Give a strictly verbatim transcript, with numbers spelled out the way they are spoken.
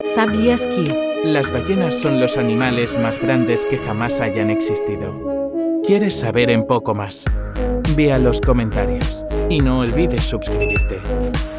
¿Sabías que Las ballenas son los animales más grandes que jamás hayan existido? ¿Quieres saber un poco más? Ve a los comentarios y no olvides suscribirte.